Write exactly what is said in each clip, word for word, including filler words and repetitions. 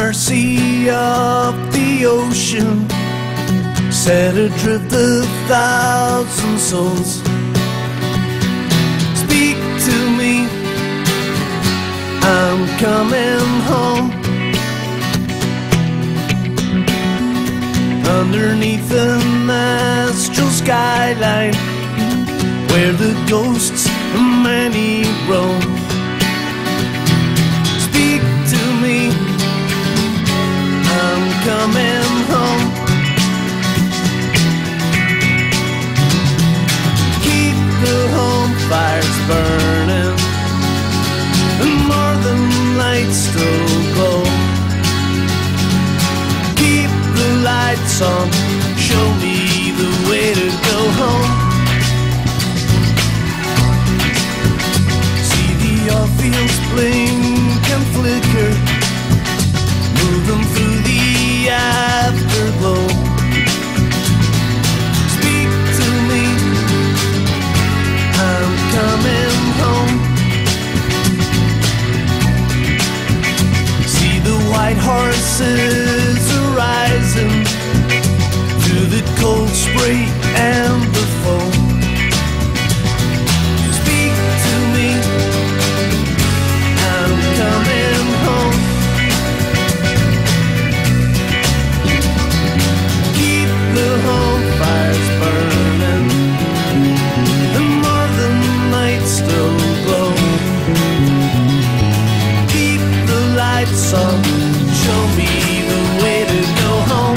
mercy of the ocean, set adrift a thousand souls. Speak to me, I'm coming home. Underneath an astral skyline, where the ghosts of many roam. Speak to me, I'm coming home. Keep the home fires burning, the northern lights still glow. Keep the lights on, show me the way to go home. See the all fields blink and flicker, moving through the afterglow. Speak to me, I'm coming home. See the white horses arising through the cold spray and the foam. Speak to me, I'm coming home. Keep the home fires burning, the northern lights still glow. Keep the lights on, show me the way to go home.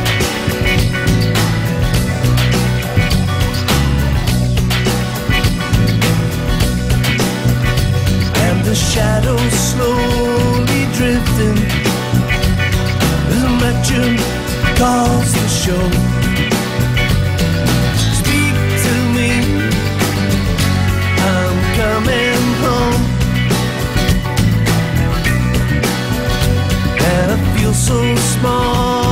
And the shadows slowly drifting as a legend calls the show. Speak to me, I'm coming home. And I feel so small